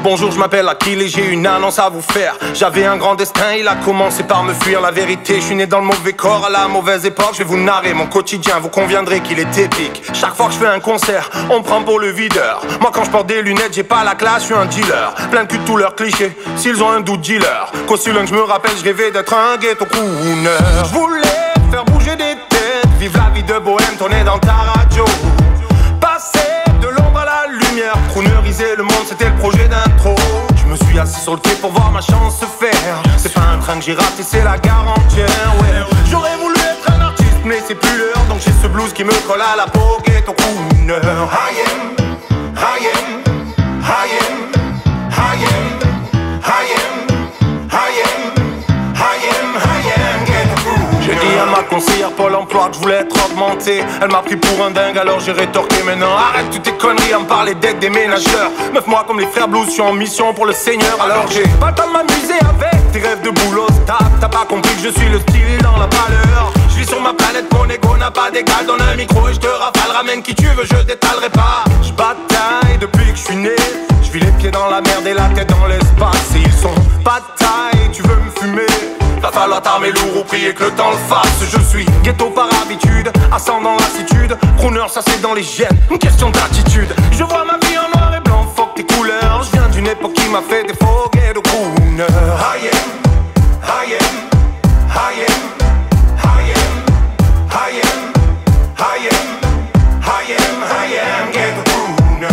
Bonjour, je m'appelle Akil et j'ai une annonce à vous faire. J'avais un grand destin, il a commencé par me fuir. La vérité, je suis né dans le mauvais corps à la mauvaise époque. Je vais vous narrer mon quotidien, vous conviendrez qu'il est épique. Chaque fois que je fais un concert, on me prend pour le videur. Moi quand je porte des lunettes, j'ai pas la classe, je suis un dealer. Plein de cul de tous leurs clichés, s'ils ont un doute, dealer. Qu'aussi loin que je me rappelle, je rêvais d'être un ghetto crooner. Je voulais faire bouger des têtes, vivre la vie de bohème, tourner dans ta radio. Passer de l'ombre à la lumière, crooneriser le monde, c'était le projet d'intro. Je me suis assis sur le quai pour voir ma chance se faire. C'est pas un train que j'ai raté, c'est la gare entière, ouais. J'aurais voulu être un artiste, mais c'est plus l'heure. Donc j'ai ce blues qui me colle à la peau, ghetto crooner. J'ai dit à ma conseillère Pôle emploi que je voulais être augmenté. Elle m'a pris pour un dingue, alors j'ai rétorqué. Mais non, arrête toutes tes conneries à me parler d'être des ménageurs. Meuf, moi comme les frères Blues, je suis en mission pour le Seigneur. Alors j'ai pas le temps de m'amuser avec tes rêves de boulot stable. T'as pas compris que je suis le style dans la valeur. Je vis sur ma planète, mon ego n'a pas d'égal. Donne un micro et je te rafale, ramène qui tu veux, je détalerai pas. Je bataille depuis que je suis né. Je vis les pieds dans la merde et la tête dans l'espace. Et ils sont pas de taille, tu veux me fumer? Va falloir t'armer lourd ou prier que le temps le fasse. Je suis ghetto par habitude, ascendant lassitude. Crooner, ça c'est dans les gènes, une question d'attitude. Je vois ma vie en noir et blanc, fuck tes couleurs. Je viens d'une époque qui m'a fait défaut, ghetto crooner. Ghetto crooner.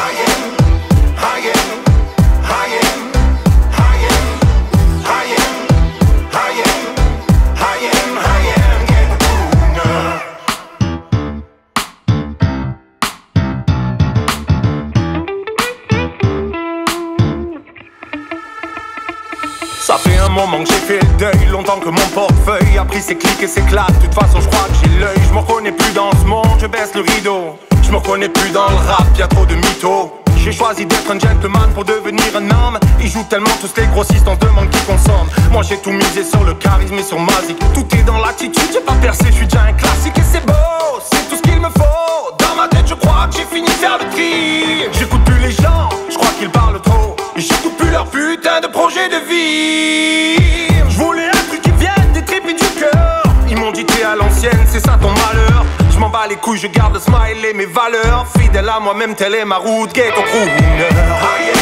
Ça fait un moment que j'ai fait le deuil, longtemps que mon portefeuille a pris ses clics et ses claques. De toute façon je crois que j'ai l'œil, je me reconnais plus dans ce monde, je baisse le rideau. Je me reconnais plus dans le rap, y'a trop de mythos. J'ai choisi d'être un gentleman pour devenir un homme. Ils jouent tellement tous les grossistes, on demande qui consomme. Moi j'ai tout misé sur le charisme et sur Mazik. Tout est dans l'attitude, j'ai pas percé, je suis déjà un classique. Et c'est beau, c'est tout ce qu'il me faut. Dans ma tête je crois que j'ai fini de faire le tri. J'écoute plus les gens, je crois qu'ils parlent trop. Et j'écoute plus leur putain de projet de vie. Je voulais un truc qui vienne des tripes et du cœur. Ils m'ont dit t'es à l'ancienne, c'est ça ton malheur. Je m'en bats les couilles, je garde le smile et mes valeurs. Fidèle à moi-même, telle est ma route, ghetto crooner.